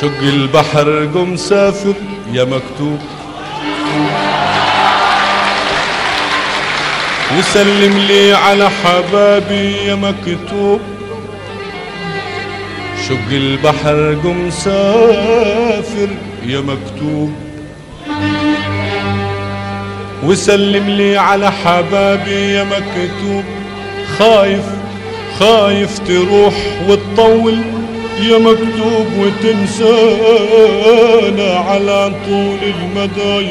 شق البحر قم سافر يا مكتوب، وسلم لي على حبابي يا مكتوب. شق البحر قم سافر يا مكتوب، وسلم لي على حبابي يا مكتوب. خايف خايف تروح وتطول يا مكتوب وتنسانا على طول المدى.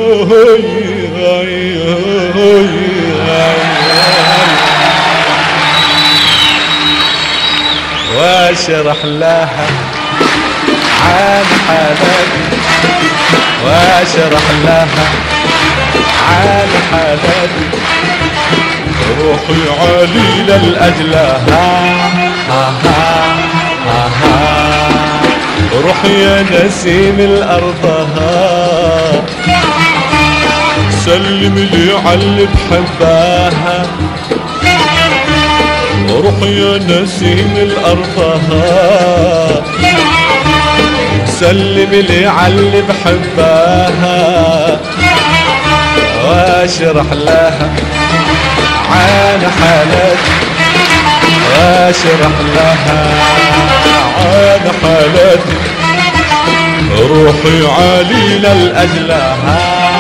واشرح لها عن حالتي، واشرح لها عن حالتي. روحي عليلة لأجلها، روح يا نسيم الأرضها. سلم لي عاللي بحبها، روح يا نسيم الأرضها. سلم لي عاللي بحبها، واشرح لها عن حالتي، واشرح لها عن حالتي. روحي عليلة لأجلها.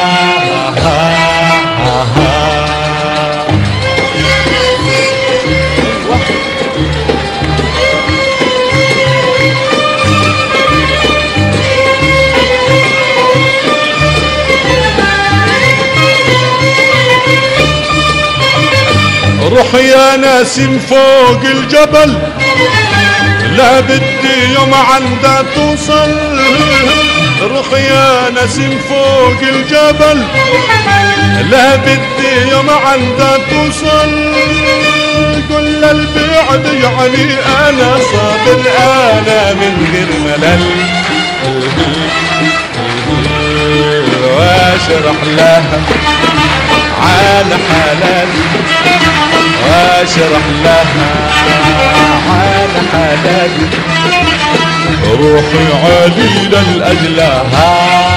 روح يا ناسم فوق الجبل، لا بدي يوم عندها توصل. روح يا ناسم فوق الجبل، لا بدي يوم عندها توصل. كل البعد يعني انا صابر، انا من غير ملل. واشرح لها عن حالتي، واشرح لها عن حالتي. روحي عليلة لأجلها.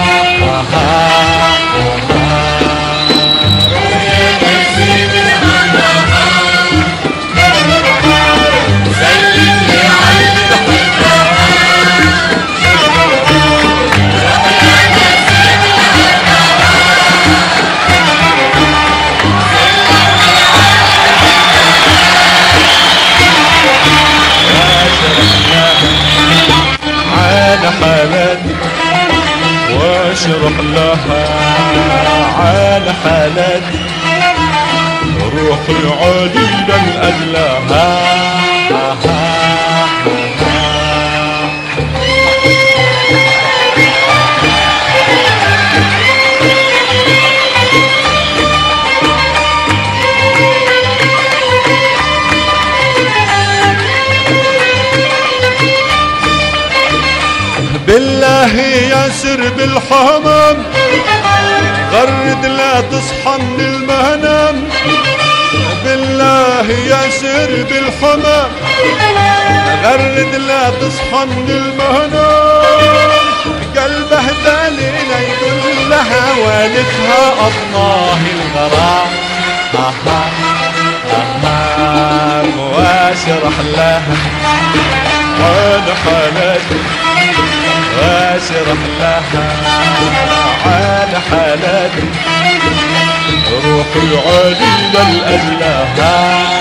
حالتي واشرح لها عن حالتي. روحي عليلة لأجلها. بالله ياسر بالحمام، غرد لا تصحى من المنام. بالله ياسر بالحمام، غرد لا تصحى من المنام. قلبه دليل يقول لها والدها أطناه الغرام. واشرح لها عن حالتي، واشرح لها عن حالتي. روحي عليلة لأجلها.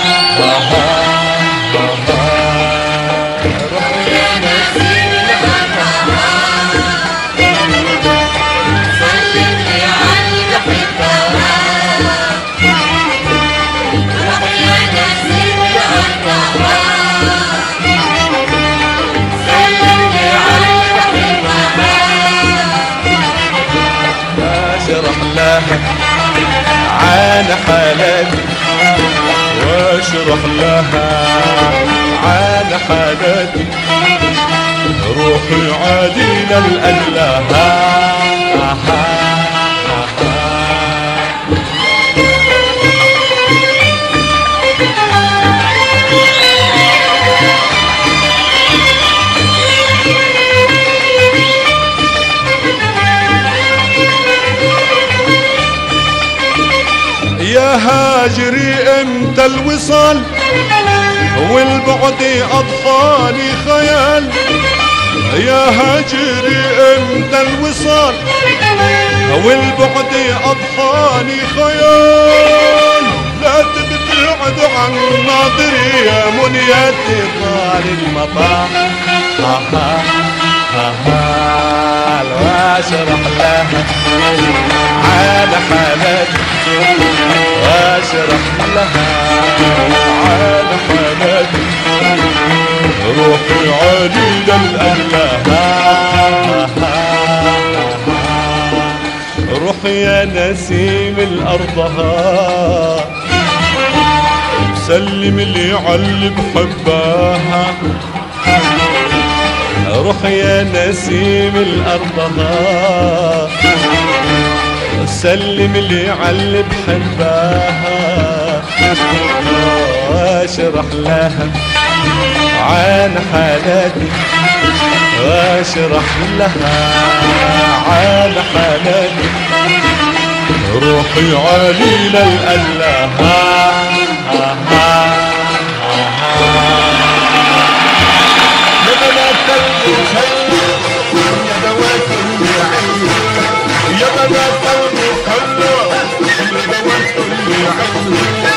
عن حالتي، واشرح لها عن حالتي. روحي عليلة لأجلها. هاجري امتى الوصال والبعد اضحاني خيال، يا هاجري امتى الوصال والبعد اضحاني خيال، لا تبتعد عن ناظري يا منيتي طال المطار. واشرح لها على حالتي، واشرح لها على حالتي، روحي عليل الأله، روحي يا نسيم الأرضها، سلم لي عاللي بحبها، روحي يا نسيم الأرضها، سلم لي عاللي بحبها، واشرح لها عن حالتي، واشرح لها عن حالتي، روحي عليل الأله. يا بنات المخلة يا دوات العين، يا بنات المخلة يا دوات العين،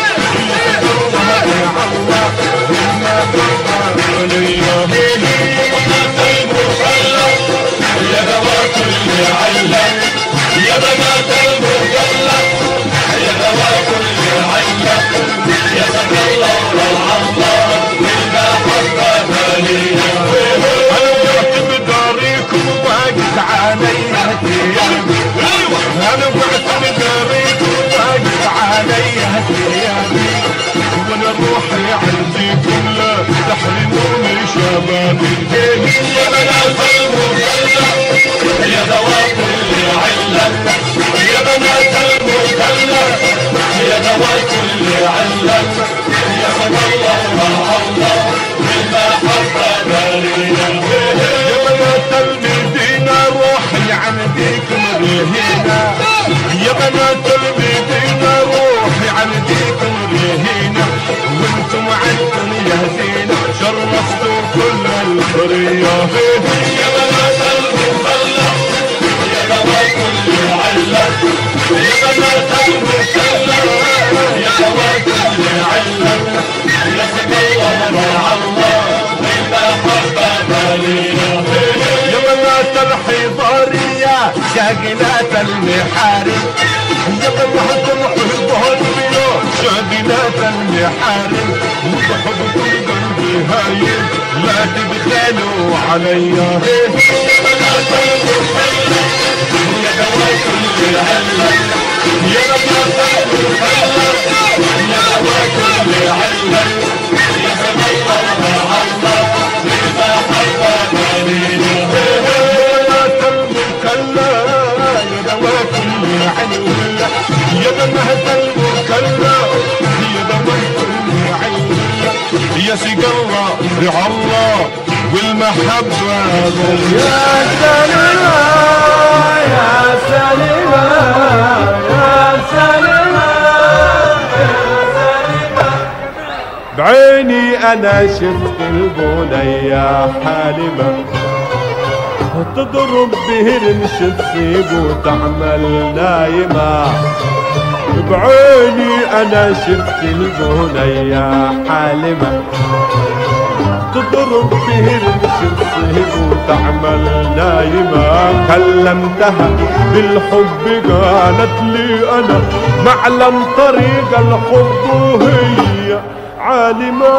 يا بنات المخلة يا دوات العين، يا سبي الله والله بالمحبة ليا، انا وقعت بداريكم وباقت عليها ثيابي، انا وقعت بداريكم وباقت عليها ثيابي، وانا روحي عنديكم لا تحرموني شبابي. يا بنات المخلة يا دوات العلة، يا بنات المخلة يا دوات العلة، يا سبي الله والله بالمحبة ليا، يا بنات المدينة روحي عنديكم رهينة، يا بنات المدينة روحي عنديكم رهينة، وانتم عدتم يا زينة شرفتوا كل البرية. يا بنات المخلة يا دوات العلة، يا بنات المخلة يا دوات العلة، يا سبي الله بالمحبة ليا، يا بنات الحضارية شاقلات المحارم، يا بنات الحضارية شاقلات المحارم، وبحبكم قلبي هايل لا تبخلوا عليا. يا بنات المخلة يا دوات العلة، يا بنات المخلة يا دوات العلة، يا سبي الله بالمحبة ليا، يا بنات المخلة يا دوات العلة، يا بنات المخلة يا دوات العلة، يا سيق الله رعا الله والمحبة. يا سلمى يا سلمى يا سلمى يا سلمى، بعيني أنا شفت البنية حالمة تضرب بهرمش تصيب وتعمل نايمة، بعيني أنا شفت البنية حالمة تضرب بهرمش تصيب وتعمل نايمة، كلمتها بالحب قالت لي أنا معلم طريق الحب وهي عالمة.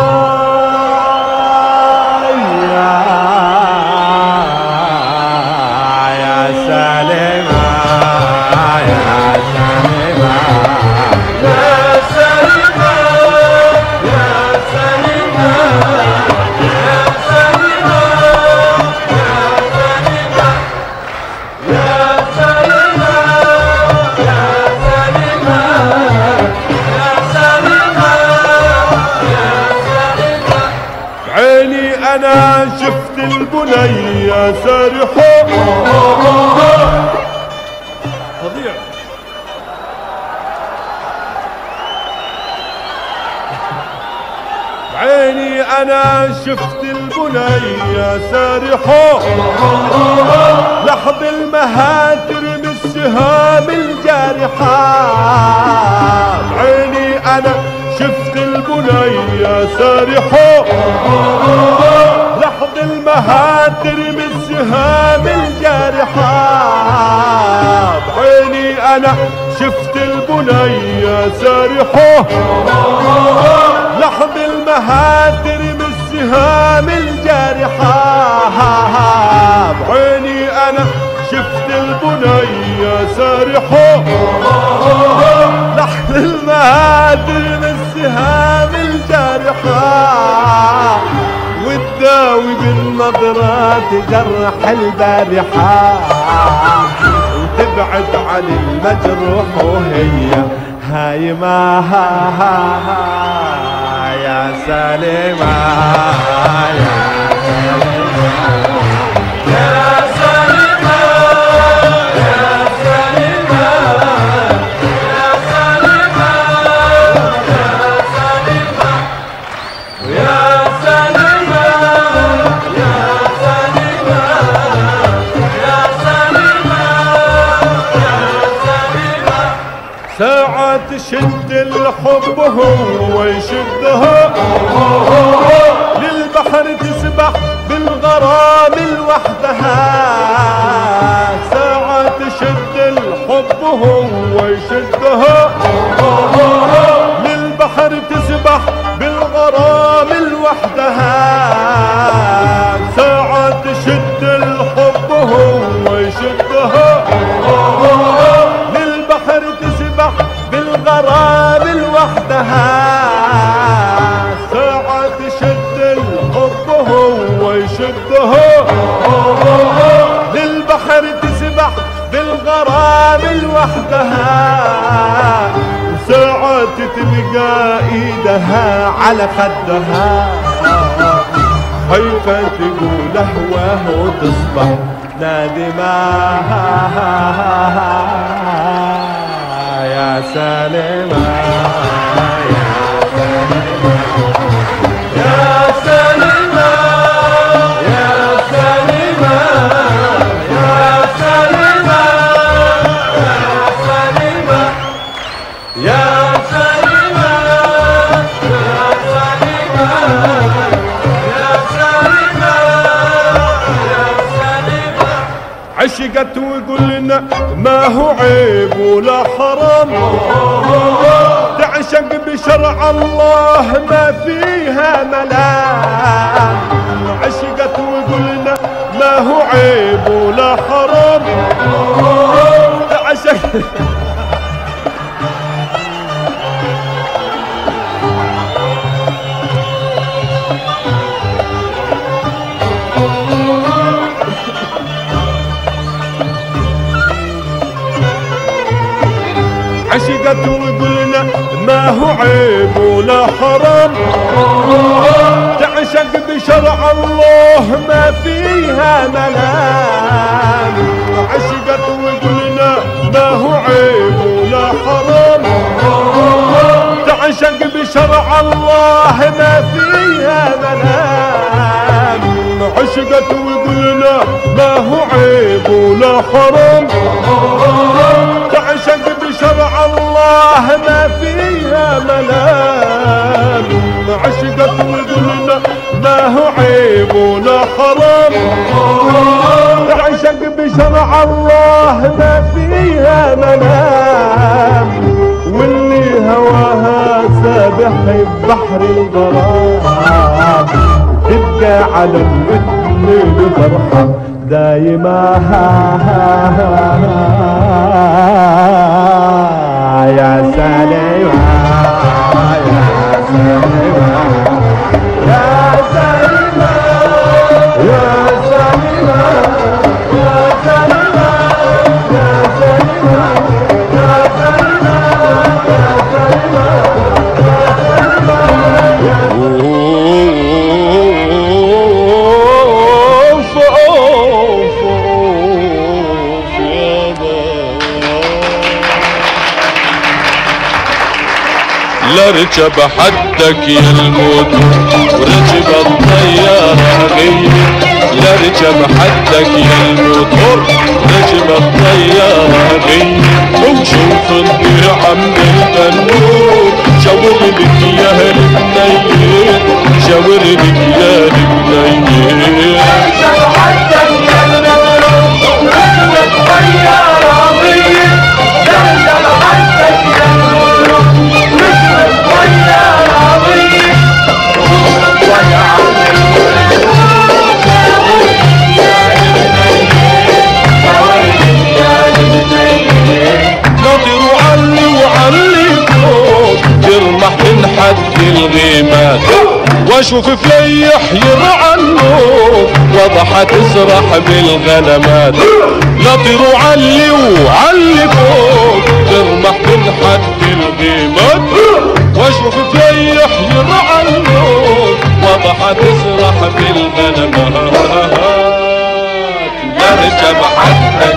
يا سلمى يا سلمى يا سلمى يا سلمى يا سلمى يا سلمى يا سلمى يا سلمى يا سلمى يا سلمى، بعيني أنا شفت البنية سارحة فظيع. أنا شفت البنية سارحة لحظ المهاتر بالسهام الجارحة. بعيني أنا شفت البنية سارحة لحظ المهاتر بالسهام الجارحة. بعيني أنا شفت البنية سارحة لحظ المهاتر بالسهام الجارحة. بعيني أنا شفت البنية سارحة لحظ المهاتر بالسهام الجارحة. وتداوي بالنظرات جرح البارحة وتبعد عن المجروح وهي هايمة. يا سليمة يا سليمة يا سليمة يا سليمة يا سليمة يا سليمة يا سليمة يا سليمة. ساعة تشد الحب هو يشدها للبحر تسبح بالغرام لوحدها. ساعة تشد الحب هو يشدها للبحر تسبح بالغرام لوحدها. ساعة تشد الحب هو يشدها للبحر تسبح بالغرام لوحدها. ساعة تشد الحب هو يشدها للبحر تسبح بالغرام لوحدها. ساعة تلقى ايدها على خدها خايفة تقول اهواه وتصبح نادمة. يا سليمة يا سليمة يا سليمة يا سليمة يا سليمة يا سليمة يا سليمة يا سليمة. عشقت وقلنا ما هو عيب ولا حرام تعشق بشرع الله ما فيها ملام. عشقت وقلنا ما هو عيب ولا حرام تعشق عشقت وقلنا ما هو عيب ولا حرام تعشق بشرع الله ما فيها ملام. عشقت وقلنا ما هو عيب ولا حرام تعشق بشرع الله ما فيها ملام. عشقت وقلنا ما هو عيب ولا حرام تعشق بشرع الله ما فيها ملام. عشقت وقلنا ما هو عيب ولا حرام تعشق بشرع الله ما فيها ملام. واللي هواها سابح ببحر الغرام تبقى على الوتن فرحة دايما. يا سليمة يا سليمة يا سليمة يا سليمة يا سليمة يا سليمة يا سليمة يا سليمة. لاركب حدك يا الموت وركب الطيارة غير لاركب حدك يا الموتور ركب الطيارة غير وشوف الضيعة من البنور شاور لك يا البنية شاور لك يا البنية لاركب حدك يا الموتور ركب الطيارة غير لاركب حدك يا الموتور ركب الطيارة غير ناطر وعلي وعلي فوق ترمح من حد الغيمات واشوف فليح يرعى النور وضحى تسرح بالغنمات ناطر وعلي وعلي فوق ترمح من حد الغيمات واشوف فليح يرعى النور وضحى تسرح بالغنمات لاركب حدك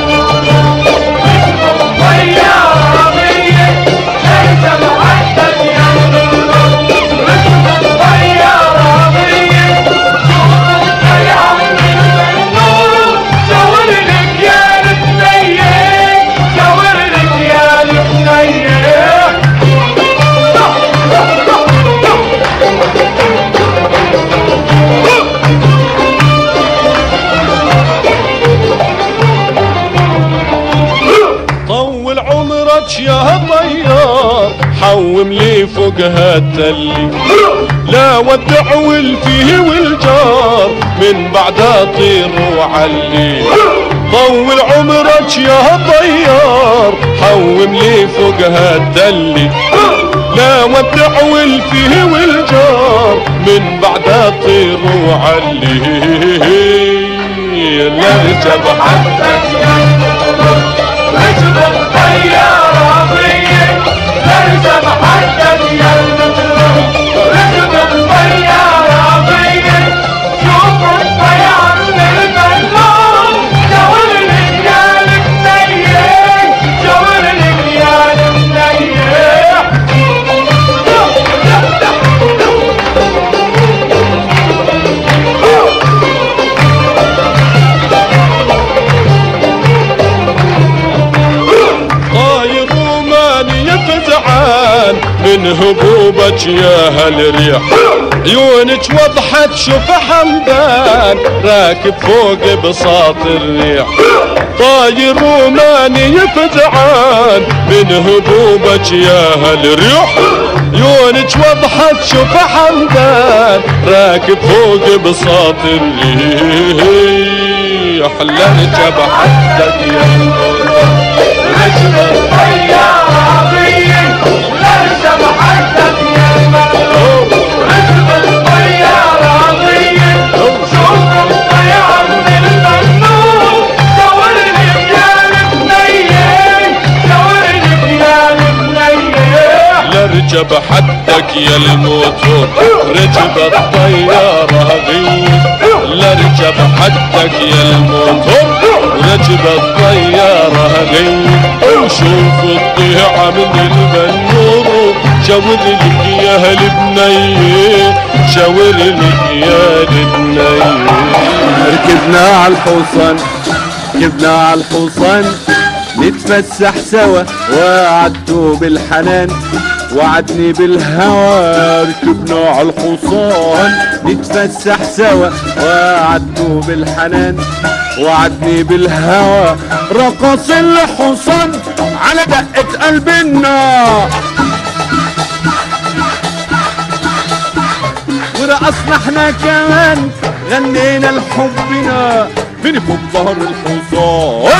يا طيار حوم لي فوق هالتلي لا ودع والفيه والجار من بعد اطير وعلي طول عمرك يا طيار حوم لي فوق هالتلي لا ودع والفيه والجار من بعد اطير وعلي لاركب حدك ركب الطيارة غير لاركب حدك يا المجنون ركب الطيارة غير شوف الطيار للمجنون شاور لك يا البنية شاور لك يا البنية من هبوبك يا هالريح عيونك وضحت شوف حمدان راكب فوق بساط الريح طاير روماني يفتعان من هبوبك يا هالريح عيونك وضحت شوف حمدان راكب فوق بساط الريح لاركب حدك يا ركب الطيارة غير لاركب حدك يا المجنون ركب الطيارة غير شوف الطيار للمجنون شاور لك يا البنية شاور لك يا البنية لاركب حدك يا الموتور ركب الطيارة غير لاركب حدك يا الموتور ركب الطيارة غير وشوف الضيعة من البنور شاور لك يا البنية شاور لك يا البنية ركبنا على الحصان ركبنا على الحصان نتفسح سوا وعدته بالحنان وعدني بالهوى ركبنا على الحصان نتفسح سوا وعدته بالحنان وعدني بالهوى رقص الحصان على دقة قلبنا ورقصنا احنا كمان غنينا لحبنا من فوق ظهر الحصان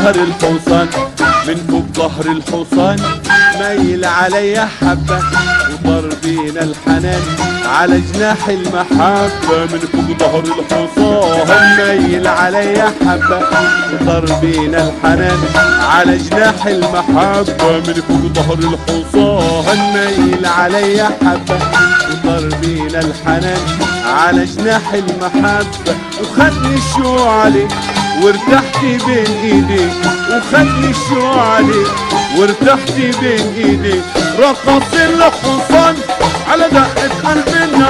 ظهر الحصان من فوق ظهر الحصان ميل عليا حبة وطار بينا الحنان على جناح المحبة من فوق ظهر الحصان ميل عليا حبة وطار بينا الحنان على جناح المحبة من فوق ظهر الحصان ميل عليا حبة وطار بينا الحنان على جناح المحبة وخدني الشوق عليك وارتحت بين ايديك وخدني الشوق عليك وارتحت بين ايديك رقص الحصان على دقة قلبنا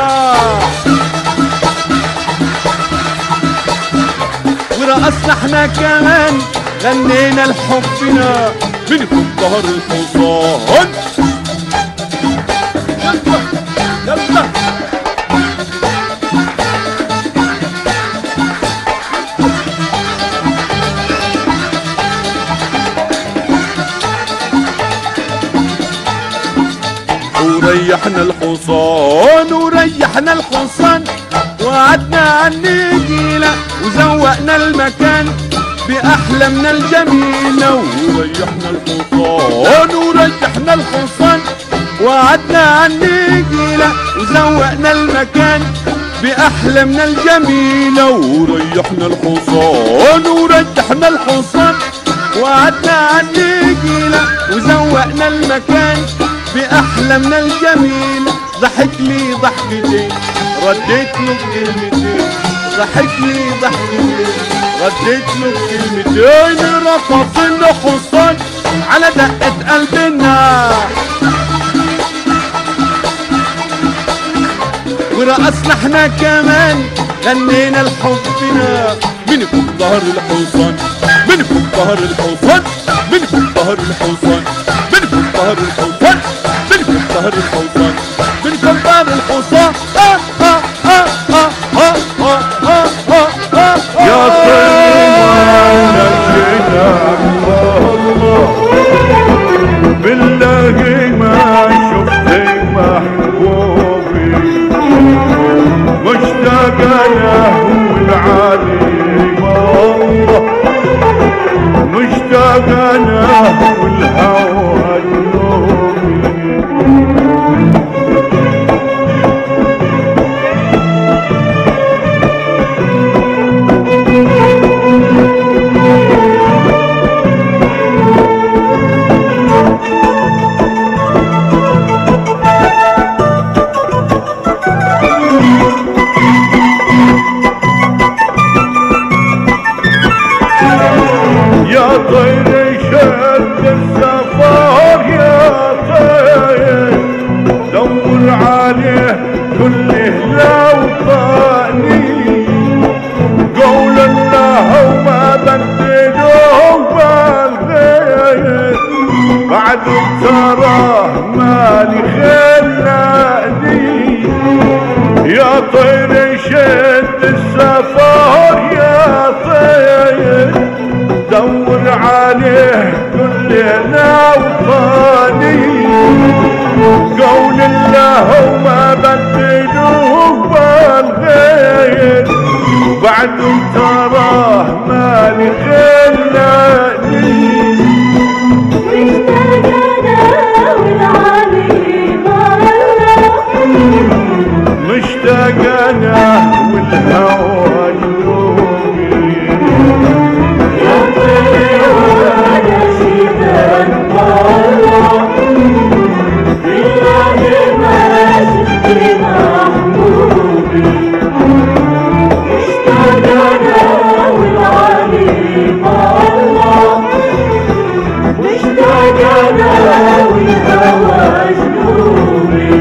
ورقصنا احنا كمان غنينا لحبنا من فوق ظهر الحصان يلا يلا وريحنا الحصان وريحنا الحصان وقعدنا عالنجيلة وزوقنا المكان بأحلامنا الجميلة وريحنا الحصان وريحنا الحصان وقعدنا عالنجيلة وزوقنا المكان بأحلامنا الجميلة وريحنا الحصان وريحنا الحصان وقعدنا عالنجيلة وزوقنا المكان بأحلامنا الجميلة ضحك لي ضحكتين رديت له بكلمتين ضحك لي ضحكتين رديت له بكلمتين رقص الحصان على دقة قلبنا ورقصنا احنا كمان غنينا لحبنا من فوق ظهر الحصان من فوق ظهر الحصان من فوق ظهر الحصان من فوق ظهر الحصان من فوق ظهر الحصان من فوق ظهر الحصان يا طيبة الله بالله ما شفتي محبوبي مشتاق له والعالي والله مشتاق له والهوى يا طير شد السفر يا طير دور عليه كل لوطاني قول الله وما بدلوه بالغير بعد تراه مالي خلاني يا طير شد السفر يا طير دور عليه كل لوطاني قول الله وما بدلوه بالغير بعد تراه مالي خلاني مشتاق انا والهوى يلومي يا طير وانا شيبان والله بالله ما شفت محبوبي مشتاق انا والعلي والله مشتاق انا والهوى جنوبي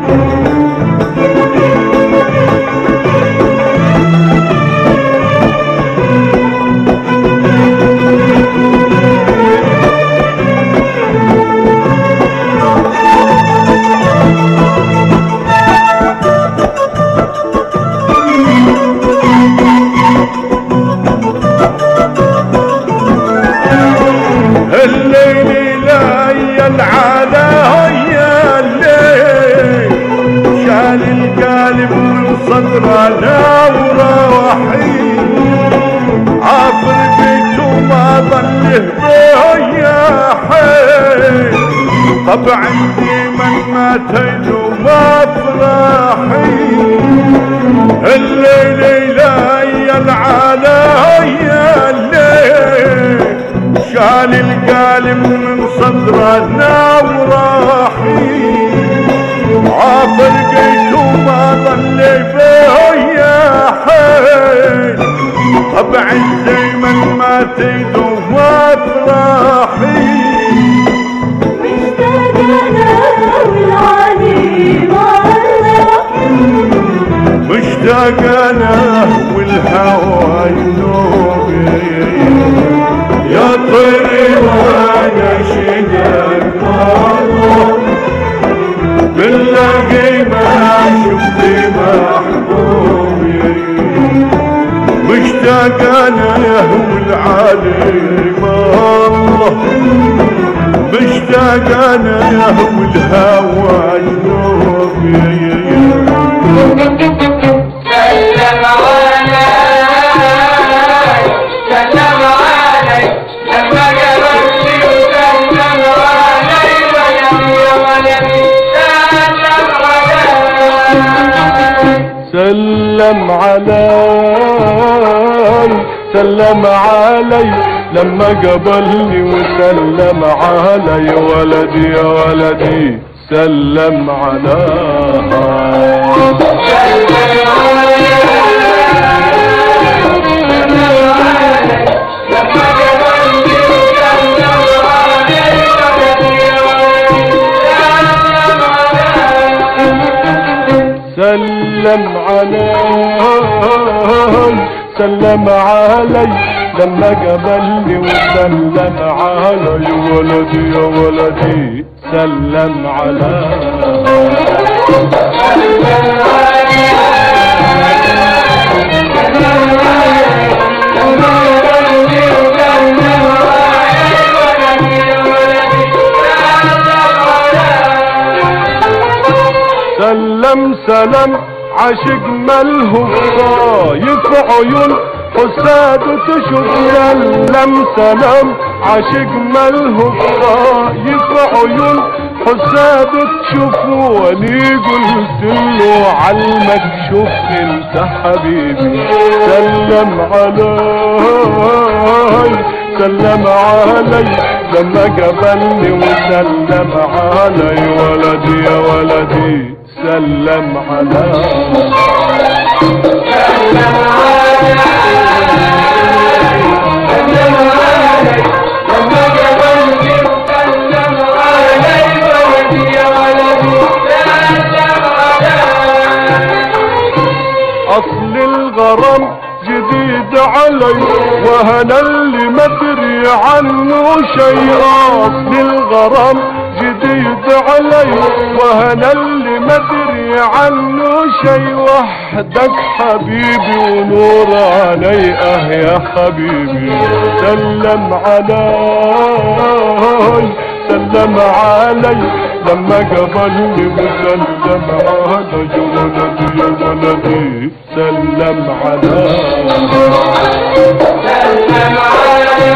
الليل ليل على يا الليل شال القلب والصدر نور وحيد عافر بيته ما ظله بيا حيل طبعا ديما ما تجو مفرحي الليل لي العلايا الليل شال القالب من صدرنا وراحي عافر قيت وما ظل بيا حيل طبعا دايما ما تدوم افراحي مشتاق انا والهوى ينوب يا طيري وانا شدك والله باللاقي ما شفت محبوبي مشتاق انا يهوى العالم الله مشتاق انا يهوى الهوى جنوبي سلم علي سلم علي لما قربتي وسلم علي يا ولدي سلم علي سلم علي لما قبلني وسلم علي ولدي يا ولدي سلم علي سلم علي سلم علي لما قبلني وسلم علي ولدي يا ولدي سلم علي سلم سلم عاشق ملهوف صايف عيون حساد تشوف سلم سلم عاشق ملهوف صايف عيون حساد تشوف ولي قلت له علمك شوف انت حبيبي سلم علي سلم علي لما قبلني وسلم علي ولدي يا ولدي سلم علي سلم علي سلم علي لما قبلني وسلم علي ولدي يا ولدي سلم علي اصل الغرام جديد علي وهنا اللي ما ادري عنه شيء اصل الغرام جديد علي وهنا اللي ما ادري عنه شيء وحدك حبيبي ونور علي يا حبيبي سلم علي سلم علي لما قبلني وسلم علي ولدي يا ولدي سلم علي سلم علي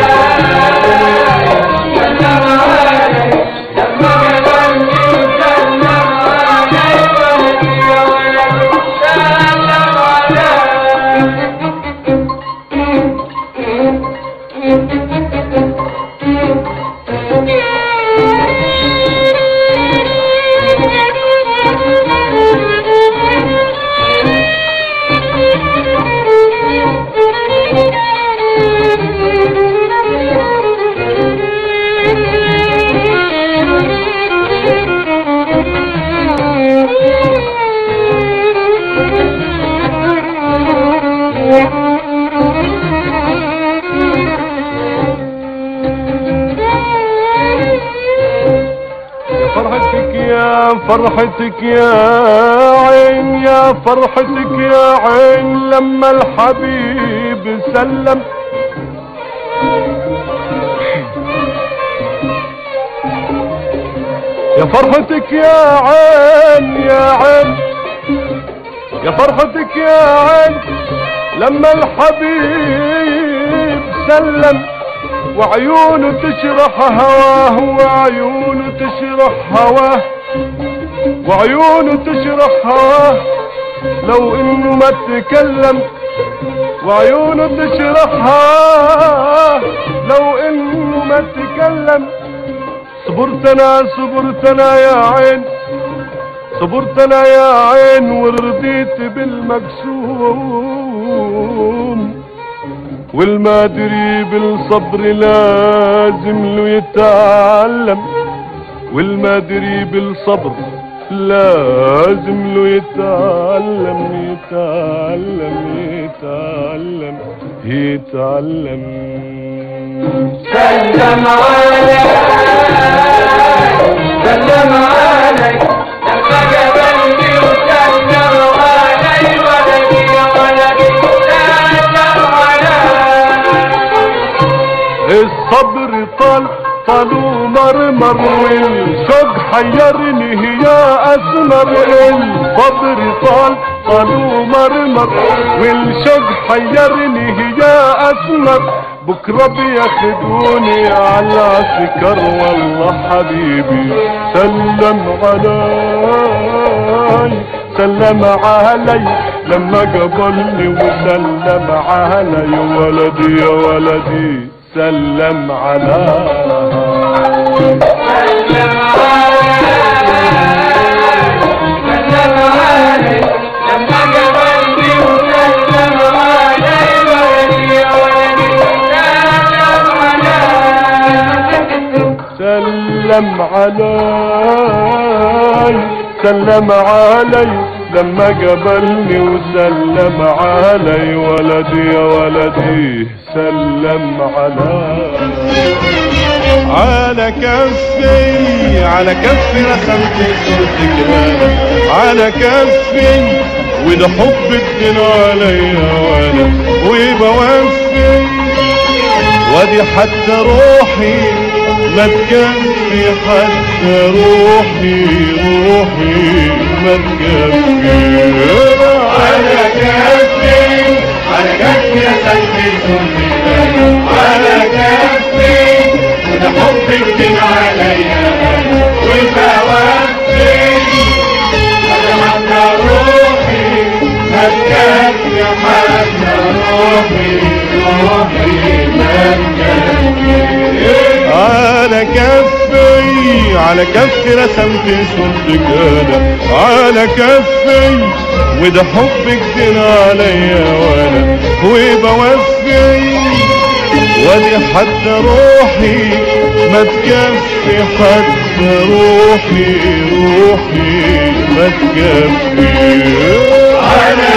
فرحتك يا عين يا فرحتك يا عين لما الحبيب سلم يا فرحتك يا عين يا عين يا فرحتك يا عين لما الحبيب سلم وعيونه تشرح هواه وعيونه تشرح هواه وعيونه تشرح هواه لو انه ما تكلم وعيونه تشرح هواه لو انه ما تكلم صبرت انا يا عين صبرت انا يا عين ورضيت بالمقسوم والمادري بالصبر لازم له يتعلم والمادري بالصبر لازم له يتعلم يتعلم سلم عليك سلم عليك لما قبلني وسلم علي ولدي يا ولدي سلم عليك الصبر طال ومرمر والشوق حيرني يا اسمر الصبر طال ومرمر والشوق حيرني يا اسمر بكره بياخدوني على عسكر والله حبيبي سلم علي لما قبلني وسلم علي ولدي يا ولدي سلم علي سلم علي لما قبلني وسلم علي ولدي يا ولدي سلم على كفي رسمت صورتك على كفي وده حب الدين عليا وانا وبوفي ودي حتى روحي ما تكفي حتى روحي ما تكفي على كفي يا سيدي على كفي وده حبك دين عليا وبوفي ودي حتى روحي ما تكفي حتى روحي ما تكفي على كفي رسمت صورتك انا على كفي وده حبك دين عليا وانا وبوفي ودي حتى روحي ما تكفي حتى روحي ما تكفي على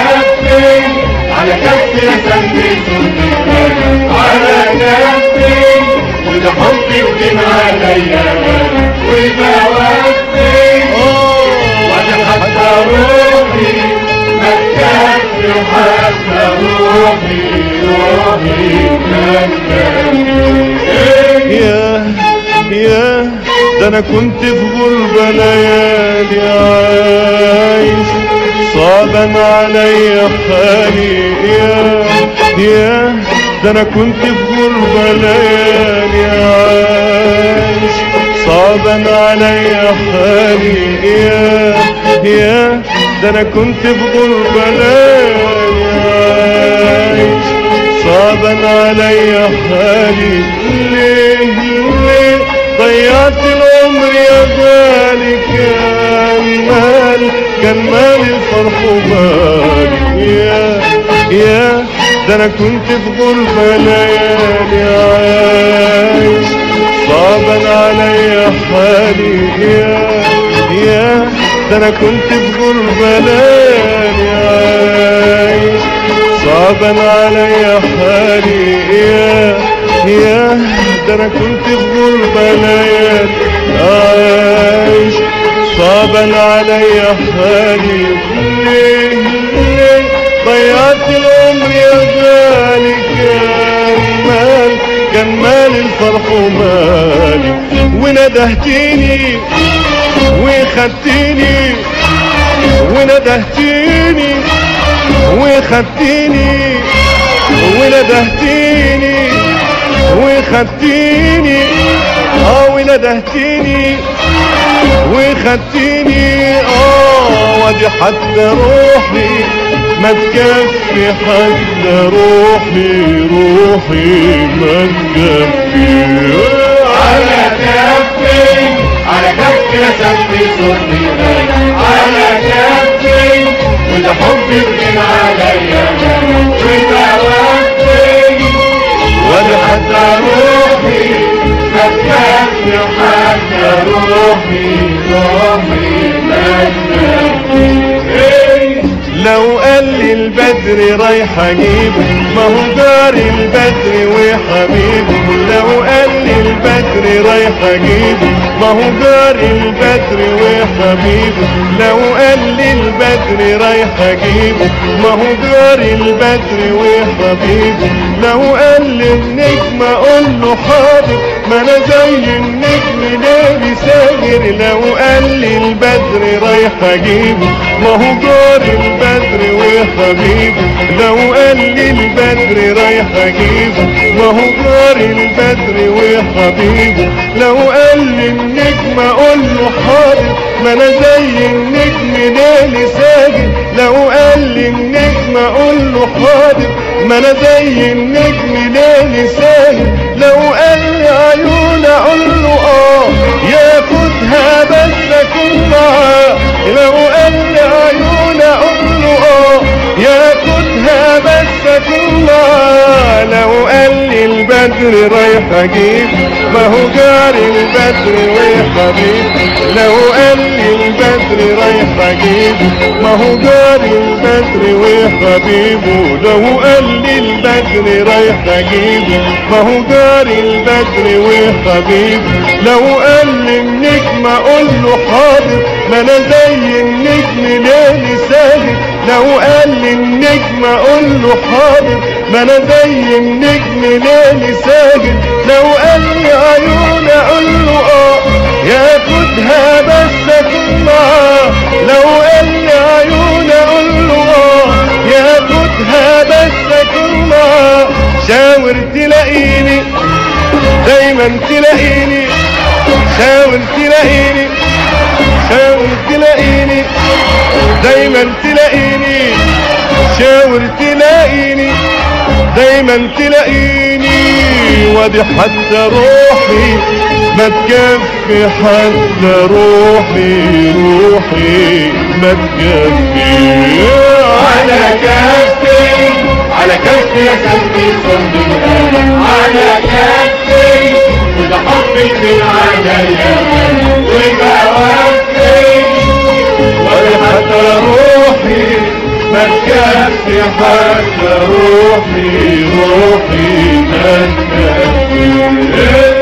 كفي رسمت صورتك على كفي وده حبك دين عليا وبوفي ودي حتى روحي ما تكفي حتى روحي ما تكفي يا ده انا كنت في غربة ليالي عايش صعبا عليا حالي يا ده انا كنت في غربة ليالي عايش صعبا عليا حالي يا ده انا كنت في غربة ليالي عايش صعبا عليا حالي ليه ضيعت العمر يا غالي كان مالي الفرح ومالي يا ده انا كنت في غربة ليالي عايش صعبا عليا حالي يا ده انا كنت في غربة ليالي عايش صعبا عليا حالي يا ده انا كنت في غربة ليالي عايش صعبا عليا حالي ليه ضيعت العمر يا غالي كان مالي الفرح ومالي وندهتيني وخدتيني وندهتيني وخدتيني وندهتيني وخدتيني وندهتيني وخدتيني وادي حتى روحي ما تكفي حتى روحي ما تكفي على كفي على كفي رسمت صورتي على كفي وده حبك من عليا وتوفي وادي حتى روحي ما تكفي حتى روحي ما تكفي. لو قال لي البدر رايح اجيبه ما هو جاري البدر وحبيبه لو قال لي البدر رايح اجيبه ما هو جاري البدر وحبيبه لو قال لي البدر رايح اجيبه ما هو جاري البدر وحبيبه لو قال لي النجم اقول له حاضر ما انا زي النجم ليلي ساهر لو قال لي البدر رايح اجيبه ما هو جاري البدر وحبيبه لو قال لي البدر رايح اجيبه ما هو جاري البدر وحبيبه لو قال لي النجم اقول له حاضر ما انا زي النجم ليلي ساجد لو قال لي النجم اقول له حاضر ما انا زي النجم ليلي ساجد لو قال لي عيون اقول له ياخدها بس اكون معاه لو قال لي عيون اقول له ياخدها بس اكون معاه لو قال لي البدر رايح اجيب ما هو جاري البدر وحبيب لو قال لي البدر رايح اجيب ما هو جاري البدر وحبيبه لو قال لي البدر رايح اجيب ما هو جاري البدر وحبيبه لو قال لي النجم اقول له حاضر ما انا زي النجم ليلي ساجد لو قال لي النجم اقول له حاضر ما انا زي النجم ليلي ساجد لو قال لي عيون اقول له ياخدها بس اكون معاه لو قال لي عيون اقول له ياخدها بس اكون معاه شاور تلاقيني دايما تلاقيني شاور تلاقيني شاور تلاقيني دايما تلاقيني شاور تلاقيني دايما تلاقيني وادي حتى روحي ما تكفي حتى روحي ما تكفي على كفي على كفي رسمت صورتي على كفي وده حبك من عليا وتوفي وادي حتى روحي ما تكفي حتى روحي ما تكفي.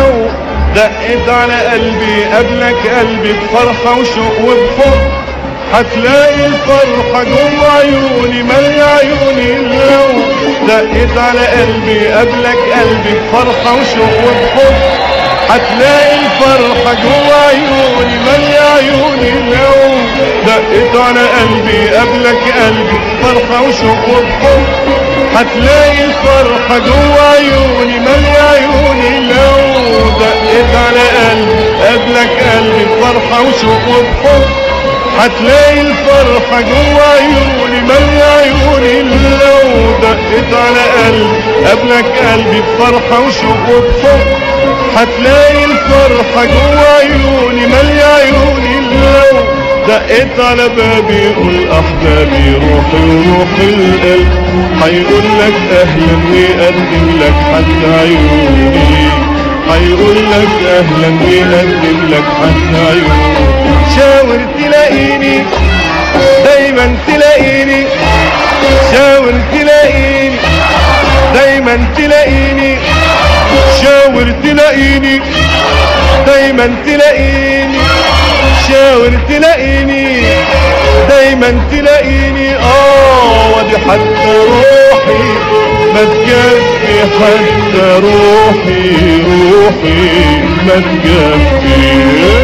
دقت على قلبي قبلك قلبي بفرحة وشوق وبحب هتلاقي الفرحة جوه عيوني مالية عيوني لو دقت على قلبي قبلك قلبي بفرحة وشوق وبحب هتلاقي الفرحة جوه عيوني مالية عيوني لو دقت على قلبي قبلك قلبي بفرحة وشوق وبحب هتلاقي الفرحة جوه عيوني مالية عيوني لو دقت على قلبي قبلك قلبي بفرحة وشوق وبحب هتلاقي الفرحة جوه عيوني مالية عيوني لو دقت على قلبي قبلك قلبي بفرحة وشوق وبحب هتلاقي الفرحة جوه عيوني مالية عيوني لو دقت على بابي يقول أحبابي روحي وروحي القلب هيقول لك أهلا ويقدم لك حتى عيوني هيقول لك أهلا ويقدم لك حتى عيوني شاور تلاقيني دايما تلاقيني شاور تلاقيني دايما تلاقيني شاور تلاقيني دايما تلاقيني شاور تلاقيني دايما تلاقيني ودي حتى روحي ما تكفي حتى روحي ما تكفي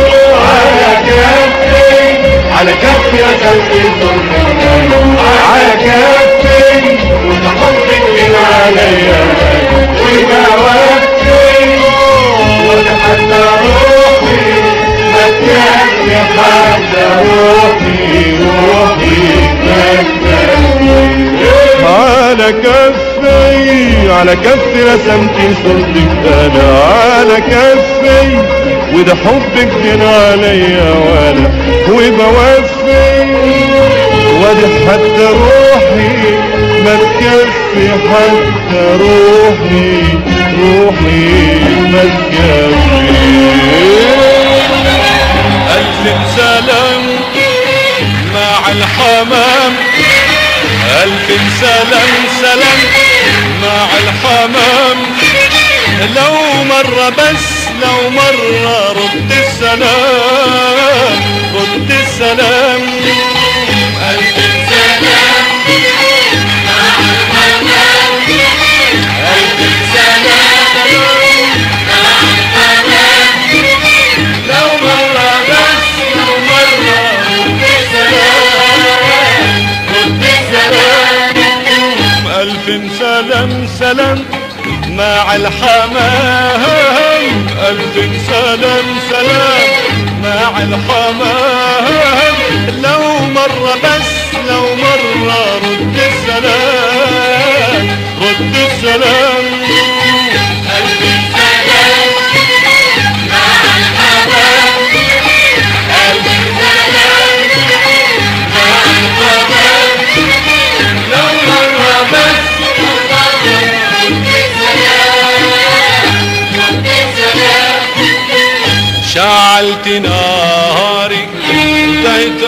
على كفي يا كفي على كفي وانت حبك من عليا وما وفي ولا حتى روحي ما تكفي حتى روحي ما تكفي على كفي رسمتي صورتك انا على كفي وده حبك جن عليا وانا وبوفي وادي حتى روحي ما تكفي حتى روحي ما تكفي ألف سلام مع الحمام ألف سلام مع الحمام لو مرة بس لو مرة رد السلام ألف سلام مع الحمام ألف سلام مع الحمام لو مرة بس لو مرة رد السلام ألف سلام مع الحمام ألف سلام مع الحمام لو مرة بس لو مرة رد السلام ألف سلام مع الحمام ألف سلام مع الحمام لو مرة بس شعلت ناري انتهت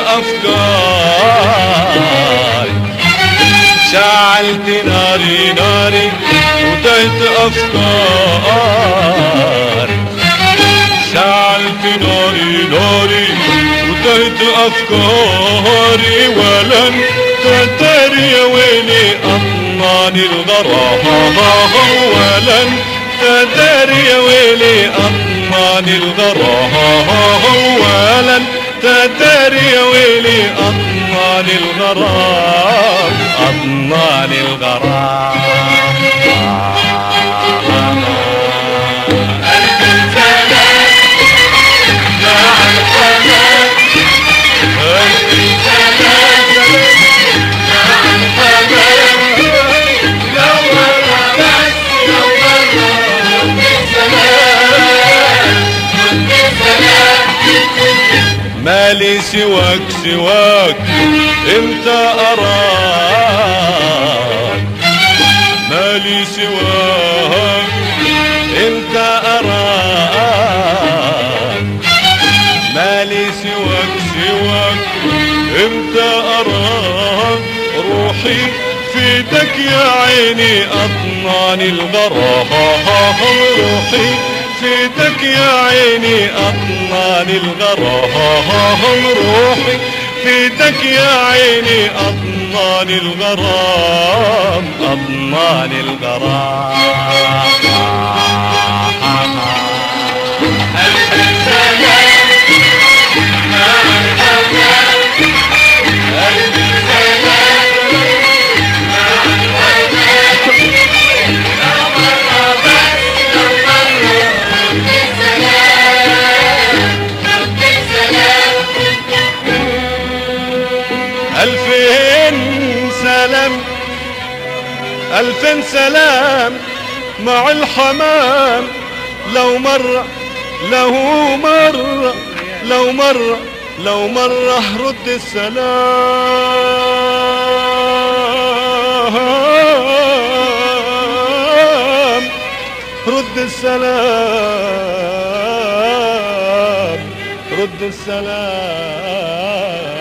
أفكاري شعلت ناري وانتهت أفكاري شعلت ناري وانتهت أفكاري ولن تدري يا ويلي أطنان الغرام ولن تدري يا ويلي أطنان الغرام ولن تدري يا ويلي أطنان الغرام ألف سلام مع الحمام ألف سلام مع الحمام لو مرة بس لو مرة مالي سواك امتى اراك مالي سواك امتى اراك مالي سواك امتى اراك روحي فيدك يا عيني اطنان الغرام روحي فيدك يا عيني أطنان الغرام روحي في ايدك يا عيني اضمان الغرام، اضمان الغرام. ألفين سلام، ألفين سلام مع الحمام. لو مرة لو مرة لو مرة لو مرة رد السلام، رد السلام، رد السلام.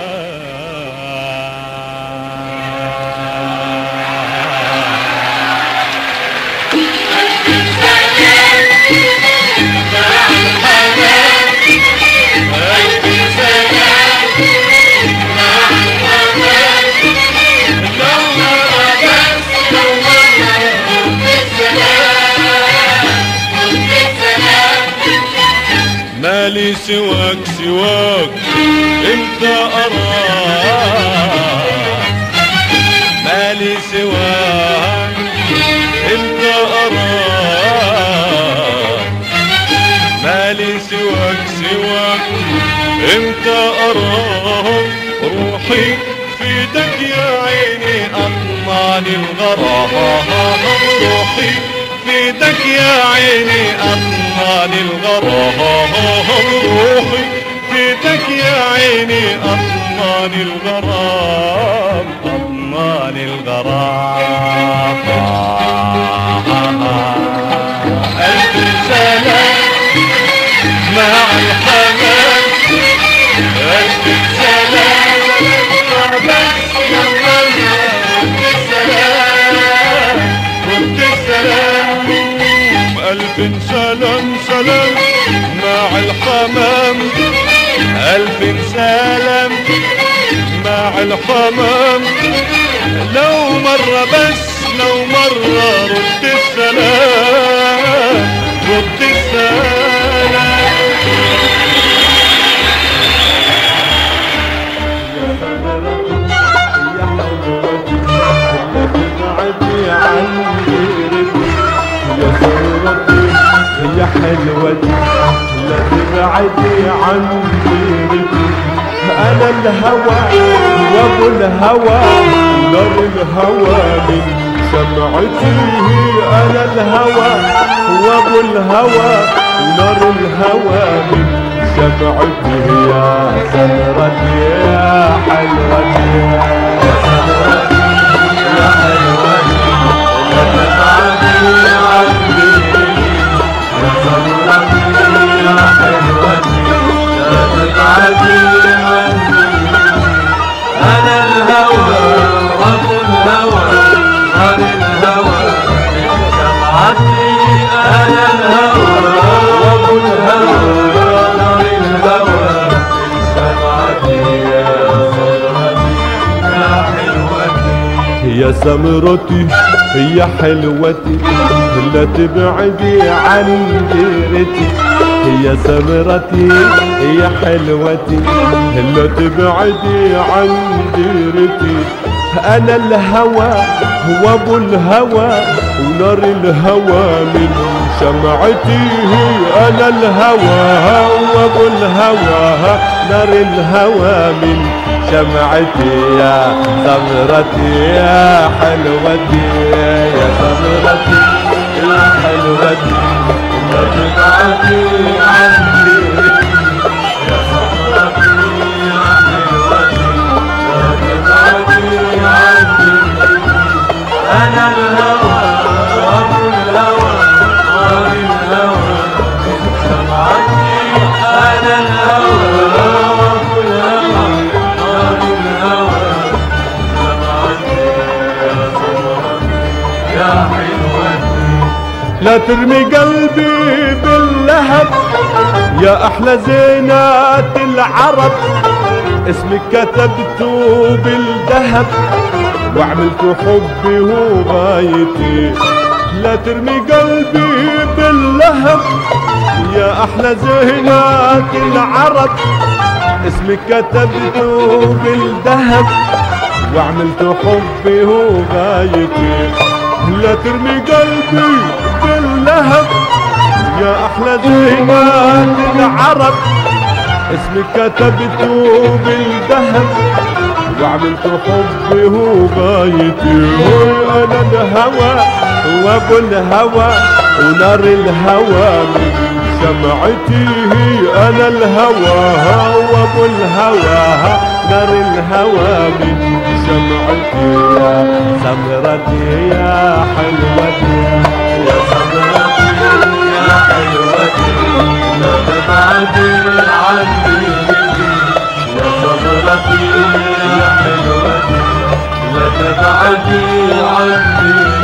مالي سواك سواك انت اراك، مالي سواك انت اراك، مالي سواك سواك انت اراك. روحي في ايدك يا عيني اضمان الغرام، روحي في ايدك يا عيني اضمان الغرام، روحي في ايدك يا عيني اضمان الغرام، اضمان الغرام. الف سلام مع الحمام، الف سلام بس يا رد السلام، رد السلام. ألف سلام سلام مع الحمام، ألف سلام مع الحمام. لو مرة بس لو مرة رد السلام، رد السلام. يا حلوتي لا تبعدي عن ديرتي، انا الهوى وابو الهوى نار الهوى من شمعتي، انا الهوى وابو الهوى نار الهوى من شمعتي. يا سمرتي يا حلوتي يا سمرتي يا حلوتي لا تبعدي عن ديرتي، يا سمرتي يا حلوتي لا تبعدي عن ديرتي، أنا الهوى وأبو الهوى نار الهوى من شمعتي، أنا الهوى وأبو الهوى نار الهوى من شمعتي. يا سمرتي يا حلوتي يا سمرتي يا حلوتي لا تبعدي عن ديرتي، يا سمرتي يا حلوتي لا تبعدي عن ديرتي، انا الهوى وابو الهوى ونار الهوى من شمعتي، انا الهوى وابو الهوى نار الهوى من شمعتي. يا سمرتي يا حلوتي يا سمرتي يا حلوتي لا تبعدي عن ديرتي، يا سمرتي يا حلوتي لا تبعدي عن ديرتي، أنا الهوى وأبو الهوى نار الهوى من شمعتي، أنا الهوى وأبو الهوى نار الهوى من شمعتي. يا سمرتي يا حلوتي لا ترمي قلبي باللهب، يا أحلى زينات العرب اسمك كتبته بالذهب وعملت حبي هو غايتي. لا ترمي قلبي باللهب يا احلى زينات العرب. اسمك كتبته بالذهب وعملت حبي هو غايتي. لا ترمي قلبي باللهب يا احلى زينات العرب. اسمك كتبته بالذهب وعملت حبي هو غايتي. انا الهوى وابو الهوى ونار الهوى من شمعتي. انا الهوى وابو الهوى نار الهوى من شمعتي. يا سمرتي يا حلوتي يا سمرتي يا حلوتي لا تبعدي عني. يا سمرتي يا حلوتي لا تبعدي عني.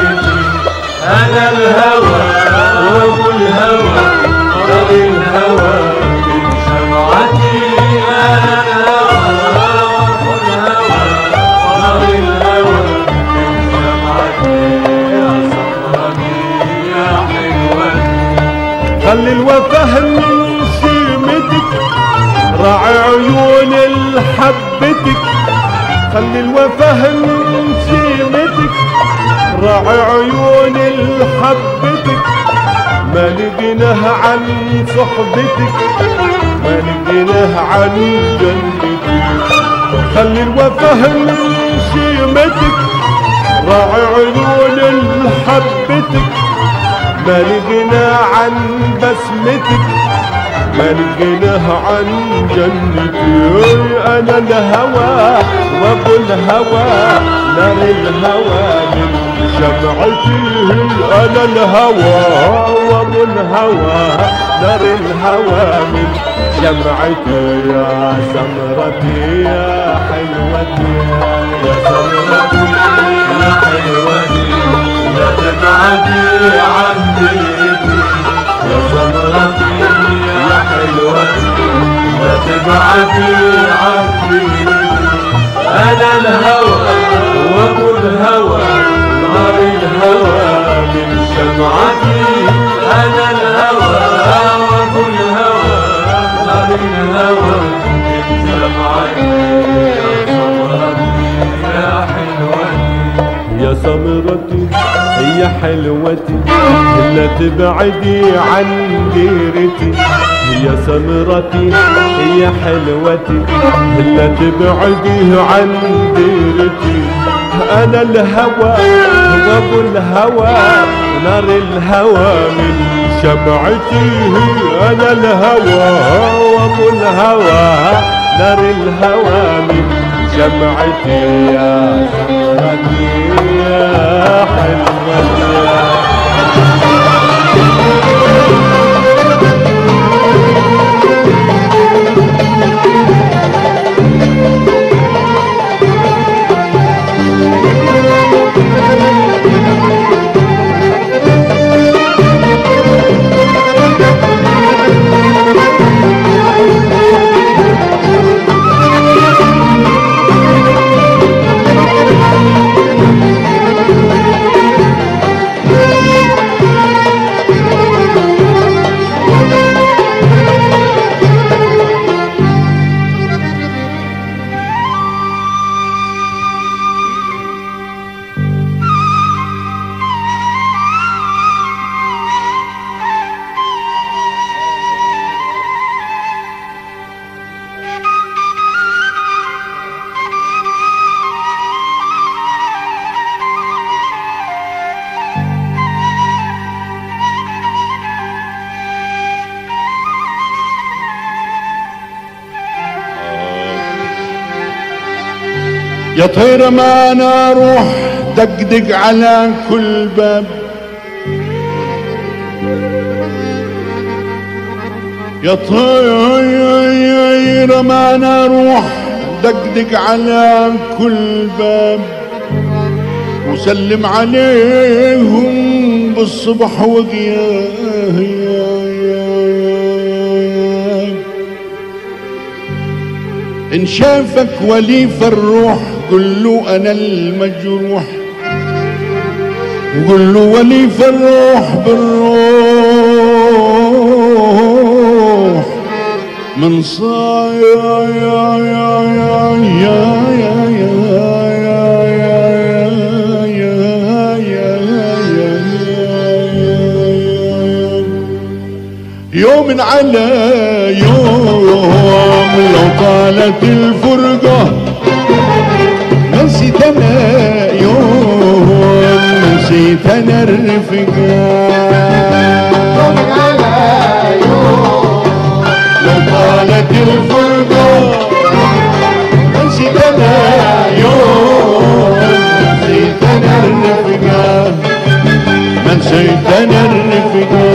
أنا الهوى وأبو الهوى نار الهوى من شمعتي. أنا الهوى وأبو الهوى نار الهوى من شمعتي. يا سمرتي يا حلوتي خلي الوفا من شيمتك راعي عيون الحبتك. خلي الوفا من شيمتك راعي عيون الحبتك. ما لقيناه عن صحبتك ما لقيناه عن جنتك. خلي الوفا من شيمتك راعي عيون الحبتك. ما لقيناه عن بسمتك ما لقيناه عن جنتي. انا الهوى وابو الهوى نار الهوى من شمعتي. انا الهوى وابو الهوى نار الهوى من شمعتي. يا سمرتي يا حلوتي يا سمرتي يا حلوتي لا تبعدي عني. يا سمرتي يا حلوتي لا تبعدي عني. أنا الهوى وأبو الهوى نار الهوى من شمعتي. أنا الهوى وأبو الهوى نار الهوى من شمعتي. يا سمرتي يا حلوتي يا سمرتي يا حلوتي لا تبعدي عن ديرتي. يا سمرتي يا حلوتي لا تبعدي عن ديرتي. انا الهوى وابو الهوى نار الهوى من شمعتي. انا الهوى وابو الهوى نار الهوى من شمعتي. يا سمرتي يا حلوتي يا طير ما انا اروح دقدق على كل باب. يا طير ما انا اروح دقدق على كل باب وسلم عليهم بالصبح وقياه. إن شافك ولي فالروح قل له أنا المجروح، وقل له ولي فالروح بالروح من صايا يا يا يا يا يا يوم على يوم لو طالت الفرقة نسيت انا يوم نسيت انا الرفقة. يوم على يوم لو طالت الفرقة نسيت انا يوم نسيت انا الرفقة، ما نسيت انا الرفقة.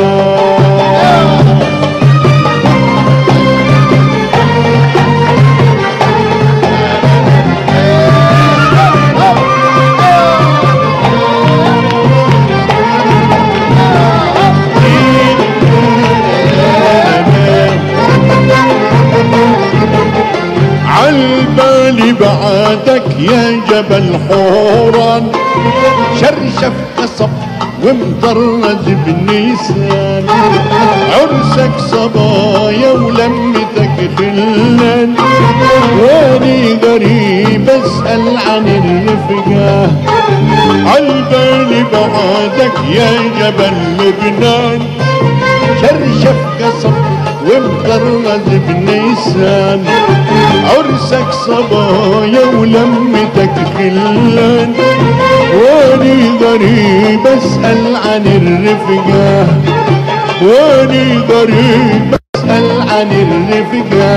عالبالي بعادك يا جبل حوران، شرشف قصب ومطرز بنيسان، عرسك صبايا ولمتك خلان، واني غريب اسأل عن الرفقة. عالبالي بعادك يا جبل لبنان، شرشف قصب ومطرز بنيسان، عرسك صبايا ولمتك خلان، واني غريب اسأل عن الرفقة، واني غريب اسأل عن الرفقة.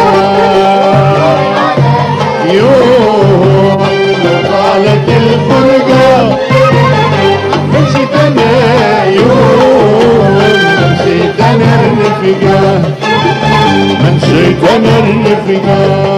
يوم طالت الفرقة نسيت انا يوم نسيت انا الرفقة، ما نسيت انا الرفقة.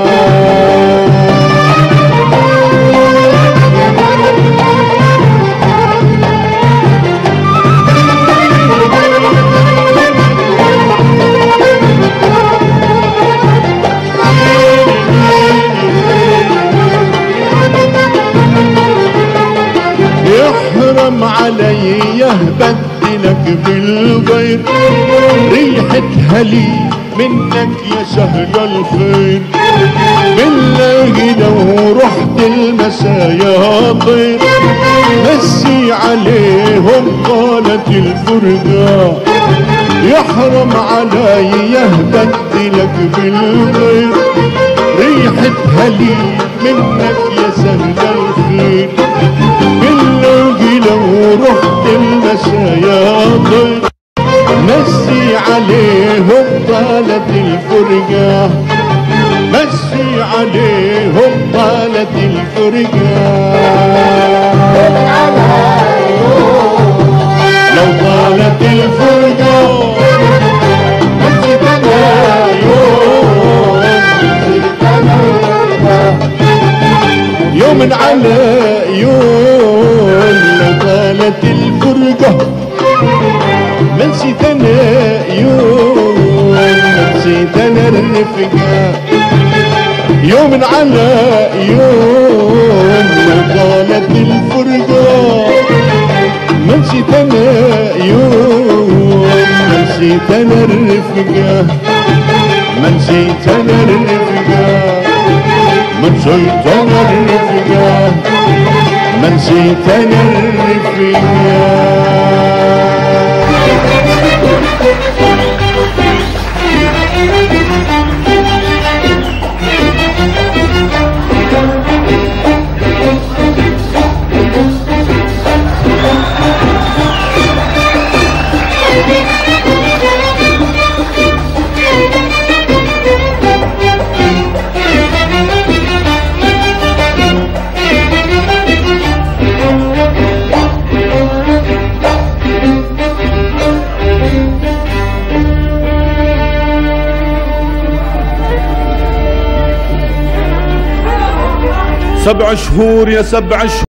يحرم علي بدلك بالغير، ريحة هلي منك يا سهل الخير، بالله لو رحت المسايا طير، مسي عليهم قالت الفرقة. يحرم علي بدلك بالغير، ريحة هلي منك يا سهل الخير، بالله لو رحت المسايا طير، مسي عليهم طالت الفرقة، مسي عليهم طالت الفرقة. لو طالت الفرقة نسيت انا يوم على يوم. لو طالت الفرقة نسيت انا يوم نسيت انا الرفقة. يوم على يوم لو طالت الفرقة نسيت انا يوم نسيت انا الرفقة، ما نسيت انا الرفقة، ما نسيت انا الرفقة، ما نسيت انا سبع شهور يا 7 شهور